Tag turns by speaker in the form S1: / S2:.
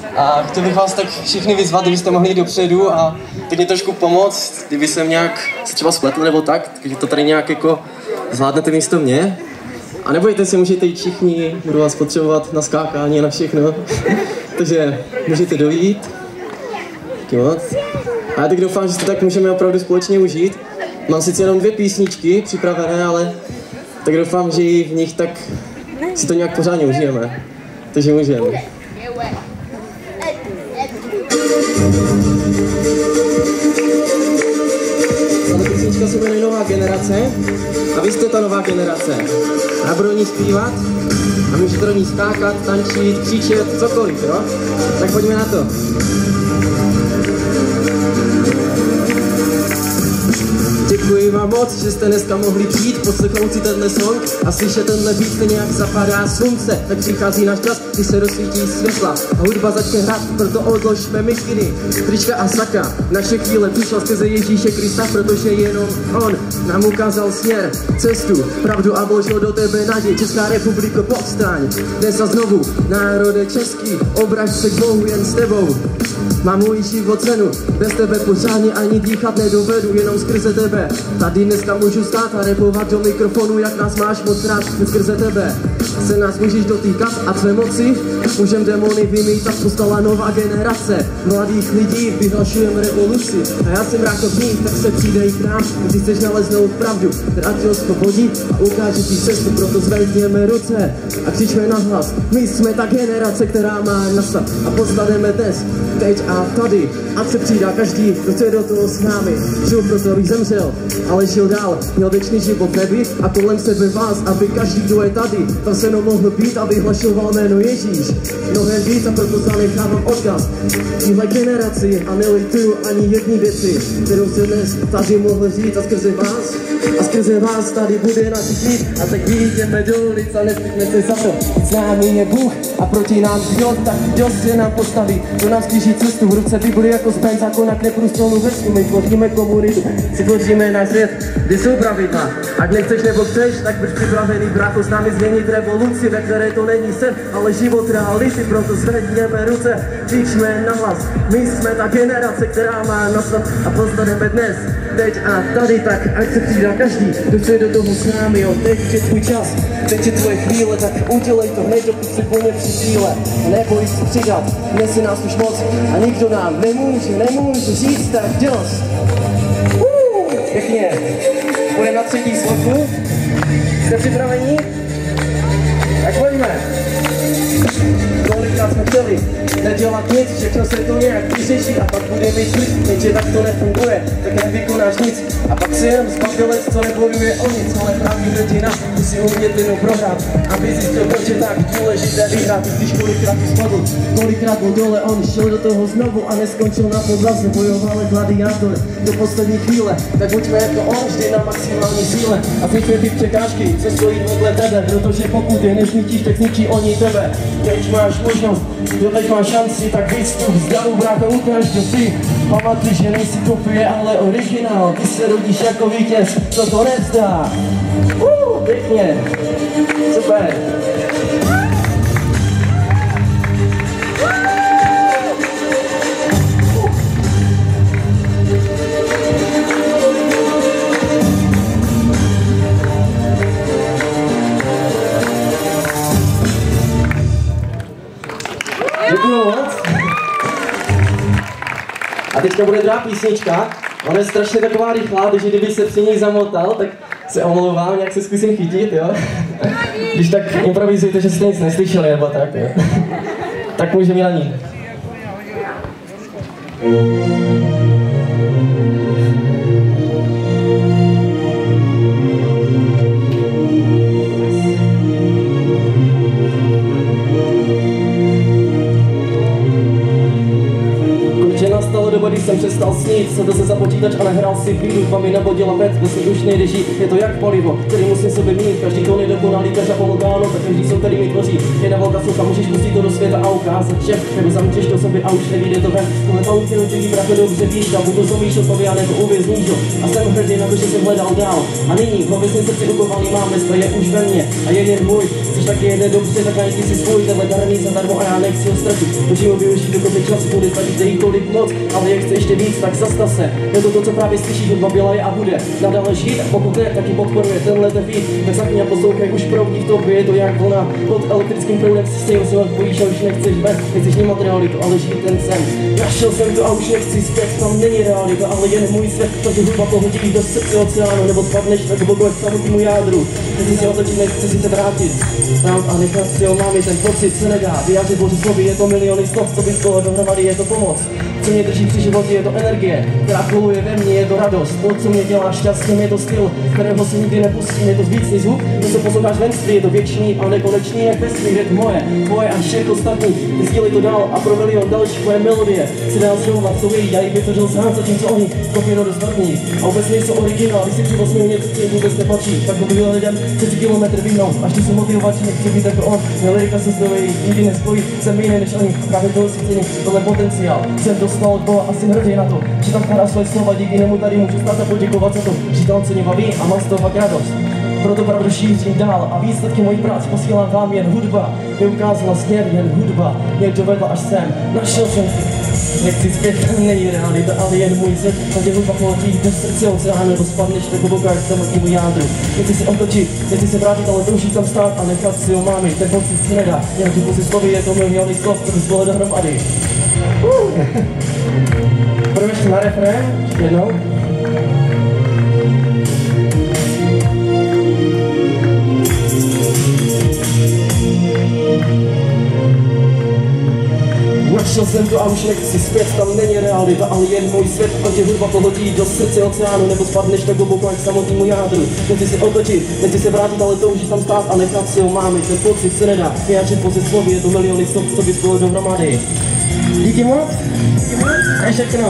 S1: A chtěl bych vás tak všichni vyzvat, kdybyste mohli jít dopředu a teď mě trošku pomoct, kdyby jsem nějak se třeba spletl nebo tak, takže to tady nějak jako zvládnete místo mě. A nebojte se, můžete jít všichni, budu vás potřebovat na skákání, na všechno. Takže můžete dojít. Díky moc. A já tak doufám, že si to tak můžeme opravdu společně užít. Mám sice jenom 2 písničky připravené, ale tak doufám, že v nich tak si to nějak pořádně užijeme. Takže můžeme. Tato písnička se jmenuje Nová generace a vy jste ta nová generace. Já budu o ní zpívat a můžete do ní skákat, tančit, křičet, cokoliv, jo? Tak pojďme na to. Děkuji vám moc, že jste dneska mohli přijít, poslechnout si tenhle song a slyšet tenhle beat, stejně jak zapadá slunce. Tak přichází náš čas, kdy se rozsvítí světla a hudba začne hrát, proto odložme mikiny, trička a saka. Naše chvíle přišla skrze Ježíše Krista, protože jenom on nám ukázal směr, cestu, pravdu a vložil do tebe naději. Česká republiko, povstaň, dnes a znovu, národe český, obrať se k Bohu jen s tebou. Mám můj život cenu, bez tebe pořádně ani dýchat nedovedu, jenom skrze tebe. Tady dneska můžu stát a repovat do mikrofonu, jak nás máš moc rád, skrze tebe se nás můžeš dotýkat a tvé moci můžem démony vymítat. Postala nová generace mladých lidí, vyhlašujeme revoluci a já jsem rád v ní, tak se přidej k nám, když chceš naleznout pravdu, která tě osvobodí a ukáže ti cestu, proto zvedněme ruce a křičme nahlas. My jsme ta generace, která má nastat a postaneme dnes, teď a tady, ať se přidá každý, kdo chce do toho s námi. Žil proto, abych zemřel, ale žil dál, měl věčný život v nebi a kolem sebe vás, aby každý, kdo je tady, tam se mnou mohl být a vyhlašoval jméno Ježíš. Mnohem víc a proto zanechávám odkaz téhle generaci a nelituju ani jedné věci, kterou se dnes tady mohl říct a skrze vás tady bude náš klid. A tak vyjdeme do ulic a nestyďme se za to, s námi je Bůh a proti nám kdo, tak kdo se nám postaví, kdo nám stíží cestu, v ruce Bibli jako zbraň, zákona k neprůstřelnou vestu. My tvoříme komunitu, si tvoříme náš svět, kde jsou pravidla. Ať nechceš nebo chceš, tak buď připravený brácho s námi změnit revoluci, ve které to není sen, ale život reality. Proto zvedněme ruce, křičme nahlas. My jsme ta generace, která má nastat a postaneme dnes, teď a tady, tak ať se přidá každý, kdo chce do toho s námi. Jo, teď je tvůj čas, teď je tvoje chvíle, tak udělej to hned, dokud si plně při síle. Neboj se přidat, dnes je nás už moc a nikdo nám nemůže říct tak dost. Pěkně. Budeme na 3. sloku. Jste připraveni? Tak pojďme. Kolikrát jsme chtěli nedělat nic, všechno se to nějak vyřeší a pak bude mít klid, jenže tak to nefunguje, tak nevykonáš nic a pak si jenom zbavdělec, co nebojuje o nic, ale právě hrdina musí umět jenom prohrát, aby zjistil, proč je tak důležité vyhrát. Když kolikrát spadl, kolikrát byl dole, on šel do toho znovu a neskončil na podlaze, bojoval gladiátor do poslední chvíle, tak buďme jako on, vždy na maximální síle a zničme ty překážky, co stojí vedle tebe, protože pokud je nezničíš, tak zničí oni tebe. Teď máš možnost, teď máš šanci, tak vystup z davu, brácho, ukáž to si. Pamatuj, že nejsi kopie, ale originál, ty se rodíš jako vítěz, co to nevzdá. Pěkně, super. Děkuju moc. A teďka bude druhá písnička. Ona je strašně taková rychlá, takže kdyby se při ní zamotal, tak se omlouvám, nějak se zkusím chytit, jo? Když tak improvizujte, že jste nic neslyšeli, nebo tak, jo? Tak můžeme na ní. jsem přestal snít, sedl se za počítač a nahrál si pílu, dva mi nabodila pec, bez ní už nejde žít, je to jak palivo, který musím sobě mít, každý tón je dokonalý, každá pomokáno, tak každý jsou, který mi tvoří, jedna velká souka, můžeš pustit to do světa a ukázat všem, nebo zamčeš to sobě a už nevíde to ven, tohle paluky ty právě dobře víš, a budu zomíš odpověď, nebo uvězníš ho, a jsem hrdý na to, že jsem hledal dál, a nyní v hlavě jsem srdci ukovaný mám, dneska je už ve mně, a je jen můj, což taky jede dobře, tak najdi si svůj, tenhle darný zadarmo a já nechci ho ztratit, můžu ho využít do konce času, bude stačit dejí tolik moc, ale jak chce ještě víc, tak zastav se, je to, co právě slyšíš, hudba byla je a bude nadále žít, a pokud ne, taky podporuje tenhle beat, tak zapni a poslouchej, už proudí v tobě, je to jak vlna, pod elektrickým proudem si stejnou se bojíš a už nechceš ven, nechceš vnímat realitu, ale žít ten sen, našel jsem to a už nechci zpět, tam není realita, ale jen můj svět, takže hudba pohodí do srdce oceánu, nebo spadneš tak hluboko k samotnému jádru, nechci si otočit, nechci si se vrátit, tam a nechat si ho máme, ten pocit se nedá vyjádřit bože slovy, je to miliony slov, co by z toho dohromady, je to pomoc. Co mě drží při životě, je to energie, která koluje ve mně, je to radost, to, co mě dělá šťastným, je to styl, kterého se nikdy nepustím, je to vnitřní zvuk, to, co posloucháš venství, je to věčný a nekonečný, jak vesmír, je to moje, tvoje a všech ostatních, sdílej to dál a pro milion další tvoje melodie, si dál zrovna, co ví, já jich vytvořil sám, zatímco oni kopíro do smrtní, a vůbec nejsou originál, když si přivozňují něco, co jim vůbec nepatří, tak to bylo lidem 30 kilometr vyhnou, až ty jsou motivační, nechci být jako on, mé lirika se stojí, nikdy nespojí, jsem jiný než oni, právě toho si cením, tohle potenciál, jsem dostal od Boha a jsem hrdý na to, že tam vkládá svoje slova, díky němu tady můžu stát a poděkovat za to, že to mě baví a mám z toho fakt radost. Proto pravdu šířím dál a výsledky mojí práce posílám vám, jen hudba mi ukázala směr, jen hudba mě dovedla až sem, našel jsem si. Nechci zpět, není realita, ale jen můj svět, takže hudba pohodí do srdce oceánu, nebo spadneš tak hluboko jak samotnému jádru. Nechci se otočit, nechci se vrátit, ale toužím tam stát a nechat si ho mámy, ten pocit si nedá, jen tu si slovy, je to miliony slov, co by spolu dohromady. Půjdeme ještě na refrén, ještě jednou. Našel jsem to a už nechci zpět, tam není realita, ale jen můj svět, a tě hudba pohodí do srdce oceánu, nebo spadneš tak hluboko jak samotnému jádru. Nechci se otočit, nechci se vrátit, ale touží tam stát a nechat si ho máme, ten pocit se nedá vyjádřit pouze slovy, je to miliony slov, co by spolu dohromady. Díky moc, a všechno.